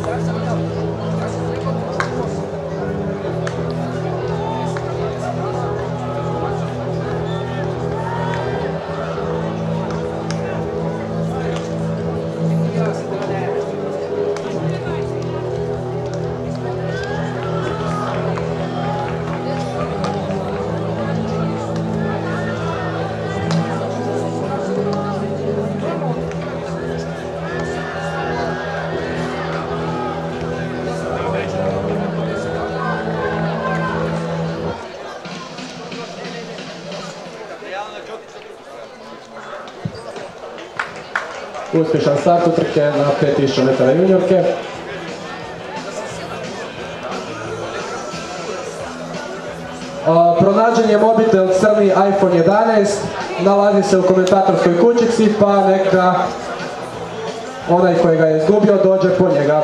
Uspješan start utrke na 5000 metara juniorke. Pronađen je mobitel crni iPhone 11, nalazi se u komentatorskoj kućici, pa neka onaj koji ga je izgubio dođe po njega.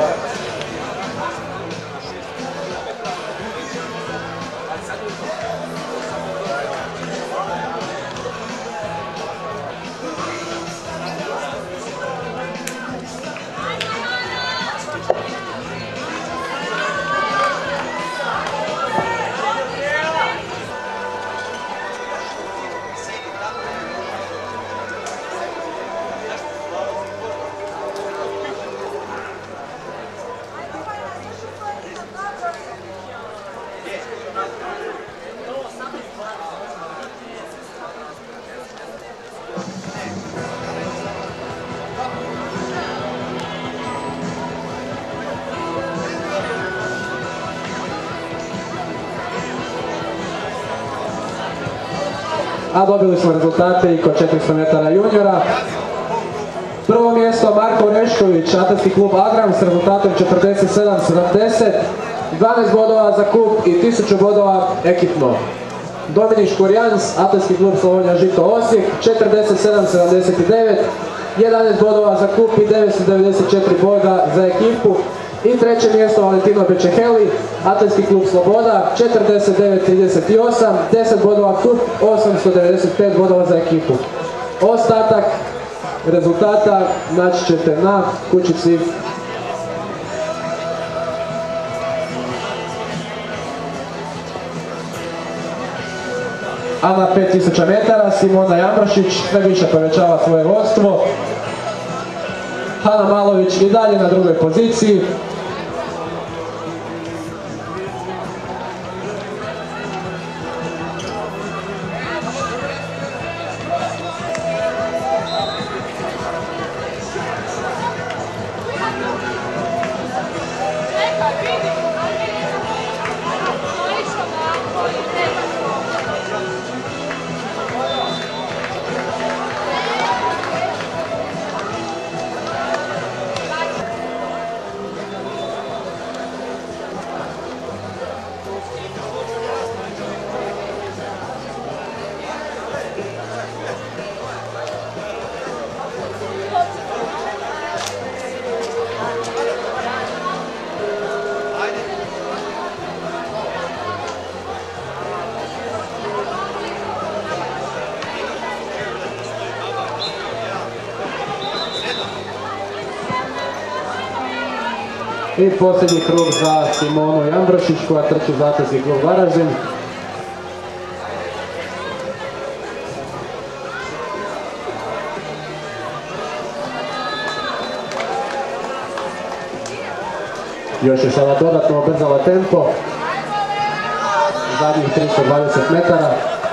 A dobili smo rezultate i kod 400 metara juniora. Prvo mjesto Marko Orešković, atletski klub Agram s rezultatom 47-70, 12 bodova za kup i 1000 bodova ekipno. Dominik Škurjans, atletski klub Slavonija Žito Osijek, 47-79, 11 bodova za kup i 994 boda za ekipu. I treće mjesto Valentino Bečeheli, atletski klub Sloboda, 49-38, 10 bodova kup, 895 bodova za ekipu. Ostatak rezultata naći ćete na kućici. A na 5000 metara Simona Jamrošić sve više povećava svoje vodstvo. Hana Malović i dalje na drugoj poziciji. I posljednji krug za Simonu Jambrošić koja trči za atletski klub Varaždin. Još je sada dodatno ubrzala tempo. Zadnjih 320 metara.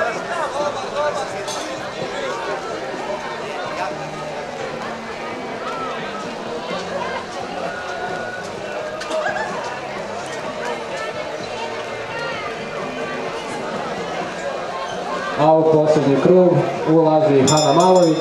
A u posljednji krug ulazi Hana Malović.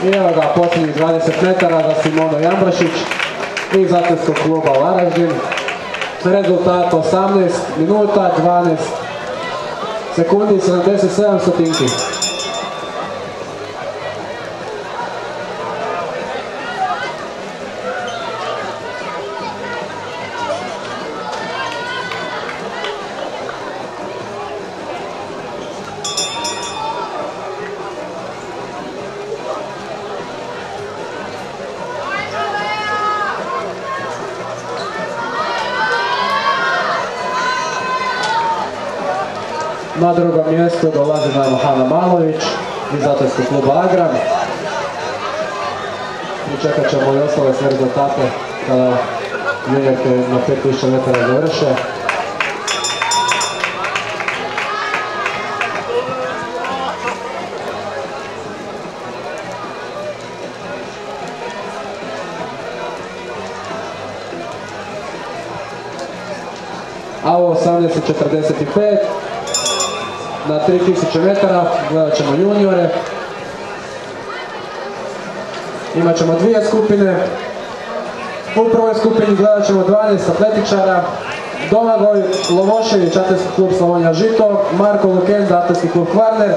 I evo ga, posljednjih 20 metara za Simono Jambrašić iz atletskog kluba Varaždin. Rezultat 18 minuta, 12 sekundi, 77 stotinki. Na drugom mjestu dolazi nam Hana Malović iz atletskog kluba Agram. Pričekat ćemo i ostale sve rezultate kada juniorke na 5000 metara završe. A u 18:45 na 3000 metara gledat ćemo juniore. Imat ćemo dvije skupine. U prvoj skupini gledat ćemo 12 atletičara. Domagoj Lovošević, atletski klub Slavonija Žito, Marko Lukenda, atletski klub Kvarner.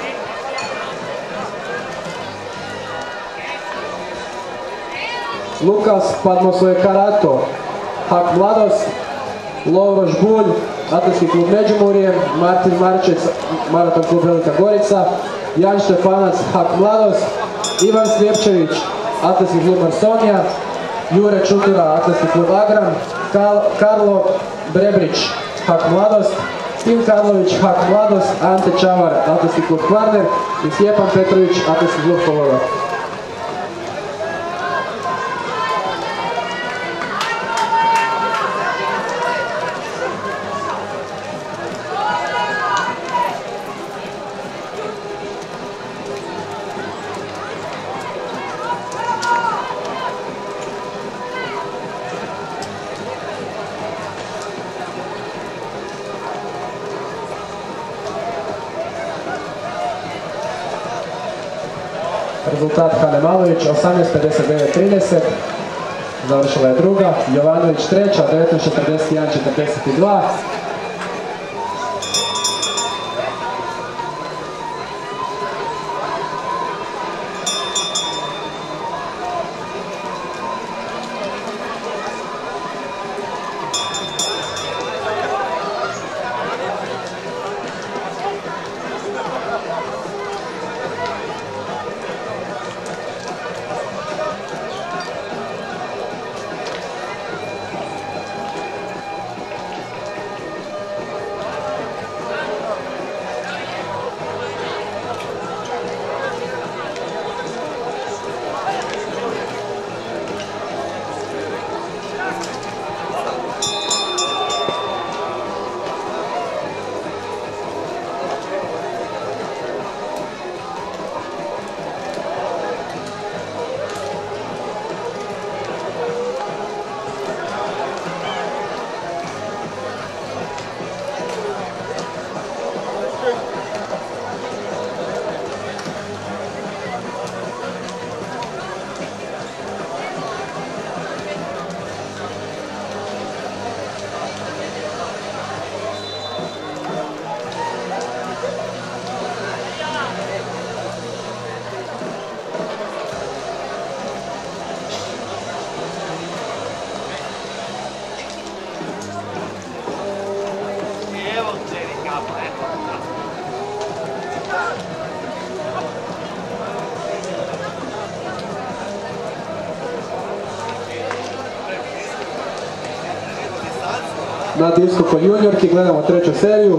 Lukas Padmosoje Karato, Hak Mladost, Lovro Žbulj, atletski klub Međimurje, Martin Marčec, maraton klub Velika Gorica, Jan Štefanac, Hak Mladost, Ivan Slijepčević, atletski klub Marsonija, Jure Čutura, atletski klub Agram, Karlo Brebrić, Hak Mladost, Tim Karlović, Hak Mladost, Ante Čavar, atletski klub Kvarner i Stjepan Petrović, atletski klub Kologa. Rezultat Hane Malović 18:59:30, završila je druga, Jovanović treća 19:41:42. Na disku kod juniorki gledamo treću seriju.